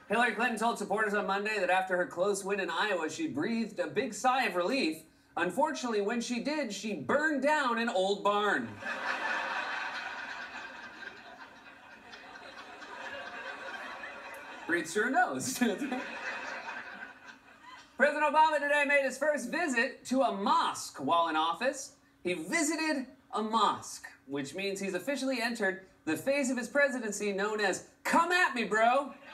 Hillary Clinton told supporters on Monday that after her close win in Iowa, she breathed a big sigh of relief. Unfortunately, when she did, she burned down an old barn. Breathes through her nose. President Obama today made his first visit to a mosque while in office. He visited a mosque, which means he's officially entered the phase of his presidency known as "Come at me, bro."